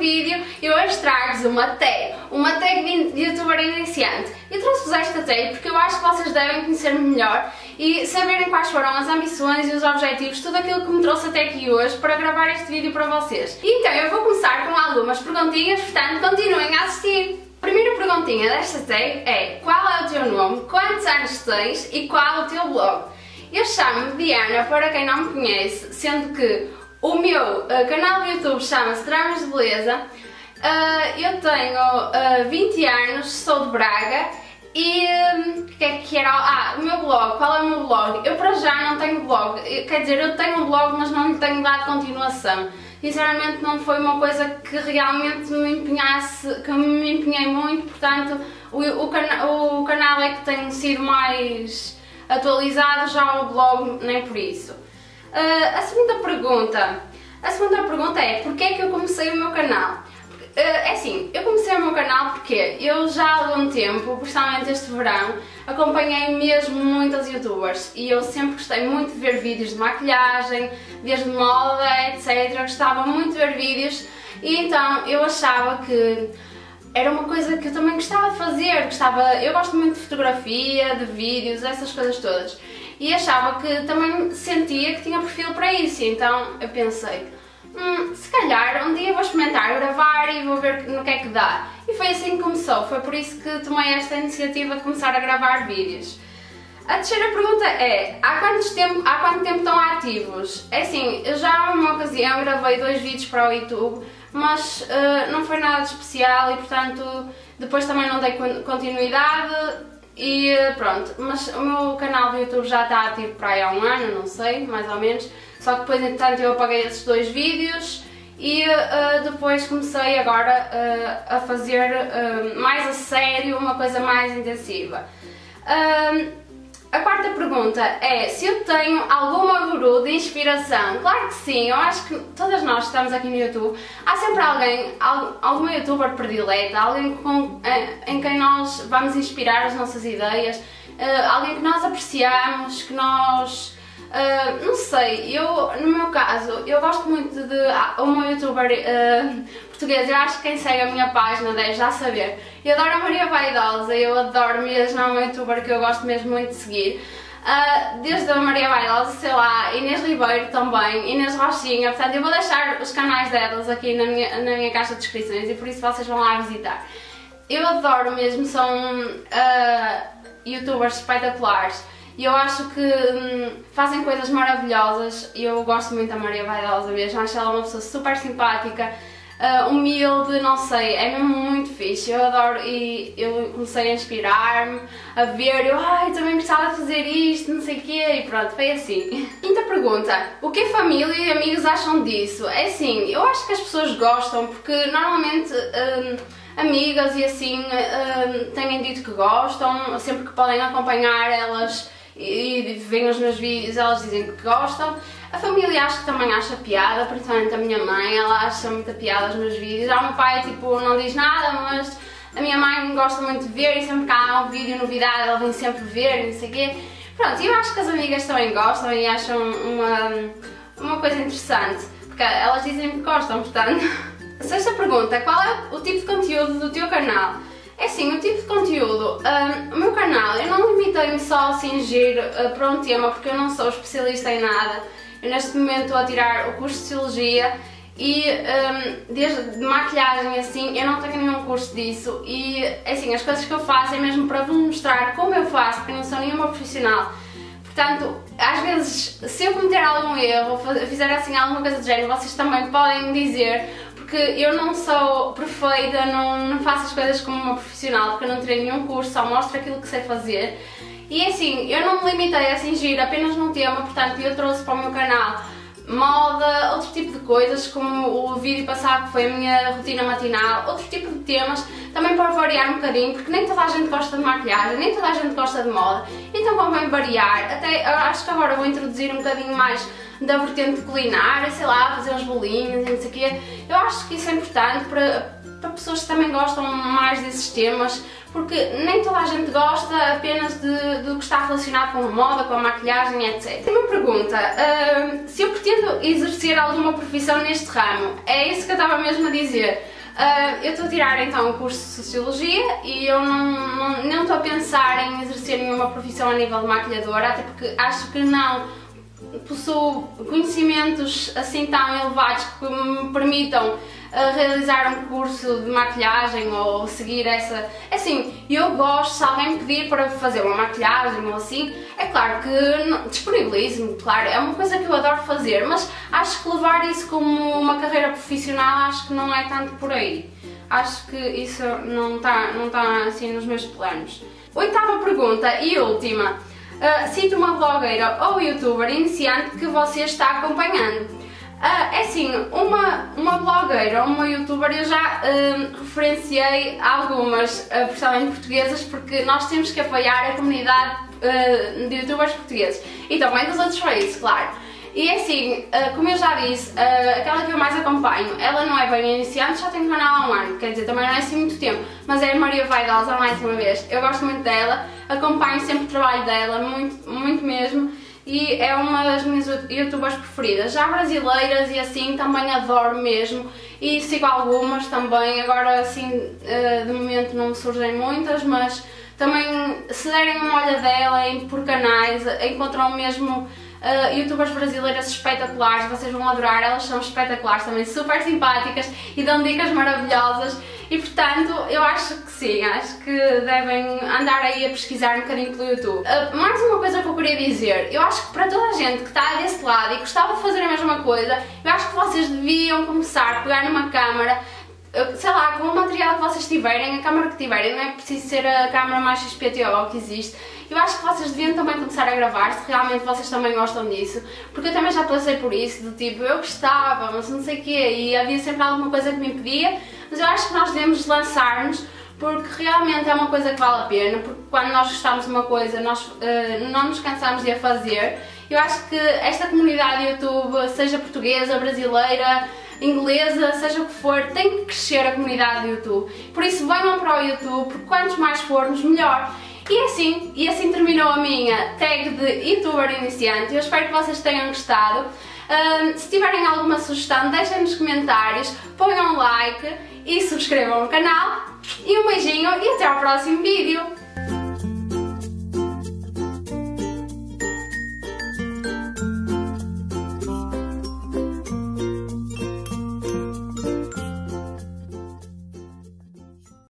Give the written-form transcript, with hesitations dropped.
vídeo e hoje trago-vos uma tag de youtuber iniciante. Eu trouxe-vos esta tag porque eu acho que vocês devem conhecer-me melhor e saberem quais foram as ambições e os objetivos, tudo aquilo que me trouxe até aqui hoje para gravar este vídeo para vocês. E então eu vou começar com algumas perguntinhas, portanto continuem a assistir. A primeira perguntinha desta tag é: qual é o teu nome, quantos anos tens e qual o teu blog? Eu chamo-me Diana, para quem não me conhece, sendo que o meu canal do YouTube chama-se Dramas de Beleza. Eu tenho 20 anos, sou de Braga e o que era? O meu blog, qual é o meu blog? Eu para já não tenho blog, quer dizer, eu tenho um blog, mas não lhe tenho dado continuação. Sinceramente não foi uma coisa que realmente me empenhasse, que me empenhei muito, portanto o canal é que tem sido mais atualizado, já o blog nem por isso. A segunda pergunta é: porquê é que eu comecei o meu canal? É assim, eu comecei o meu canal porque eu já há algum tempo, principalmente este verão, acompanhei mesmo muitas youtubers e eu sempre gostei muito de ver vídeos de maquilhagem, desde moda, etc. Eu gostava muito de ver vídeos e então eu achava que era uma coisa que eu também gostava de fazer. Eu gosto muito de fotografia, de vídeos, essas coisas todas. E achava que também sentia que tinha perfil para isso, então eu pensei, se calhar um dia vou experimentar gravar e vou ver no que é que dá. E foi assim que começou, foi por isso que tomei esta iniciativa de começar a gravar vídeos. A terceira pergunta é: há quanto tempo estão ativos? É assim, eu já uma ocasião gravei 2 vídeos para o YouTube, mas não foi nada de especial e portanto depois também não dei continuidade. E pronto, mas o meu canal do YouTube já está ativo para aí há um ano, não sei, mais ou menos. Só que depois, entretanto, eu apaguei esses 2 vídeos e depois comecei agora a fazer mais a sério, uma coisa mais intensiva. A quarta pergunta é se eu tenho alguma guru de inspiração. Claro que sim, eu acho que todas nós que estamos aqui no YouTube, há sempre alguém, alguma youtuber predileta, alguém em quem nós vamos inspirar as nossas ideias, alguém que nós apreciamos, que nós... não sei, no meu caso, eu gosto muito de uma youtuber portuguesa. Eu acho que quem segue a minha página deve já saber. Eu adoro a Maria Vaidosa, eu adoro mesmo, é uma youtuber que eu gosto mesmo muito de seguir. Desde a Maria Vaidosa, sei lá, Inês Ribeiro também, Inês Rochinha, portanto eu vou deixar os canais delas aqui na minha caixa de descrições e por isso vocês vão lá visitar. Eu adoro mesmo, são youtubers espetaculares. E eu acho que fazem coisas maravilhosas e eu gosto muito da Maria Vaidosa mesmo, acho ela uma pessoa super simpática, humilde, não sei, é mesmo muito fixe, eu adoro e eu comecei a inspirar-me, a ver, eu também gostava de fazer isto, não sei o quê, e pronto, foi assim. Quinta pergunta: o que a família e amigos acham disso? É assim, eu acho que as pessoas gostam porque normalmente amigas e assim têm dito que gostam, sempre que podem acompanhar elas e veem os meus vídeos, elas dizem que gostam. A família acho que também acha piada, principalmente a minha mãe, ela acha muita piada os meus vídeos. O meu pai tipo não diz nada, mas a minha mãe gosta muito de ver e sempre que há um vídeo novidade ela vem sempre ver e não sei o quê. Pronto, eu acho que as amigas também gostam e acham uma coisa interessante, porque elas dizem que gostam, portanto. A sexta pergunta: qual é o tipo de conteúdo do teu canal? É assim, o tipo de conteúdo, o meu canal, eu não limitei-me só a cingir para um tema, porque eu não sou especialista em nada. Eu neste momento estou a tirar o curso de Sociologia e desde maquilhagem assim, eu não tenho nenhum curso disso e assim, as coisas que eu faço é mesmo para vos mostrar como eu faço, porque eu não sou nenhuma profissional. Portanto, às vezes, se eu cometer algum erro, fizer assim alguma coisa do género, vocês também podem dizer, porque eu não sou perfeita, não faço as coisas como uma profissional, porque eu não tirei nenhum curso, só mostro aquilo que sei fazer. E assim, eu não me limitei a cingir apenas num tema, portanto eu trouxe para o meu canal moda, outro tipo de coisas, como o vídeo passado que foi a minha rotina matinal, outro tipo de temas, também para variar um bocadinho, porque nem toda a gente gosta de maquilhagem, nem toda a gente gosta de moda, então convém variar. Até acho que agora vou introduzir um bocadinho mais da vertente culinária, sei lá, fazer uns bolinhos e não sei o quê. Eu acho que isso é importante para pessoas que também gostam mais desses temas, porque nem toda a gente gosta apenas do que está relacionado com a moda, com a maquilhagem, etc. Tem uma pergunta: se eu pretendo exercer alguma profissão neste ramo? É isso que eu estava mesmo a dizer. Eu estou a tirar então o curso de Sociologia e eu não estou a pensar em exercer nenhuma profissão a nível de maquilhadora, até porque acho que não possuo conhecimentos assim tão elevados que me permitam realizar um curso de maquilhagem ou seguir essa... Assim, eu gosto, se alguém me pedir para fazer uma maquilhagem ou assim, é claro que disponibilizo-me, claro, é uma coisa que eu adoro fazer, mas acho que levar isso como uma carreira profissional, acho que não é tanto por aí. Acho que isso não está assim nos meus planos. Oitava pergunta e última. Cite uma blogueira ou youtuber iniciante que você está acompanhando. É assim, uma blogueira ou uma youtuber eu já referenciei algumas, principalmente portuguesas, porque nós temos que apoiar a comunidade de youtubers portugueses e também dos outros países, claro. E assim, como eu já disse, aquela que eu mais acompanho, ela não é bem iniciante, já tem um canal há um ano, quer dizer, também não é assim muito tempo, mas é a Maria Vaidosa, mais uma vez. Eu gosto muito dela, acompanho sempre o trabalho dela, muito mesmo, e é uma das minhas youtubers preferidas. Já brasileiras e assim, também adoro mesmo, e sigo algumas também, agora assim, de momento não me surgem muitas, mas também se derem uma olhadela por canais, encontram mesmo youtubers brasileiras espetaculares, vocês vão adorar, elas são espetaculares, também super simpáticas e dão dicas maravilhosas e portanto eu acho que sim, acho que devem andar aí a pesquisar um bocadinho pelo YouTube. Mais uma coisa que eu queria dizer, eu acho que para toda a gente que está desse lado e gostava de fazer a mesma coisa, eu acho que vocês deviam começar a pegar numa câmara, sei lá, com o material que vocês tiverem, a câmara que tiverem, não é preciso ser a câmara mais XPTO que existe. Eu acho que vocês deviam também começar a gravar, se realmente vocês também gostam disso, porque eu também já passei por isso, do tipo, eu gostava, mas não sei o quê, e havia sempre alguma coisa que me impedia, mas eu acho que nós devemos lançar-nos, porque realmente é uma coisa que vale a pena, porque quando nós gostamos de uma coisa, nós não nos cansamos de a fazer. Eu acho que esta comunidade de YouTube, seja portuguesa, brasileira, inglesa, seja o que for, tem que crescer a comunidade do YouTube. Por isso venham para o YouTube, porque quantos mais formos, melhor. E assim terminou a minha tag de youtuber iniciante. Eu espero que vocês tenham gostado. Se tiverem alguma sugestão, deixem nos comentários, ponham um like e subscrevam o canal. E um beijinho e até ao próximo vídeo!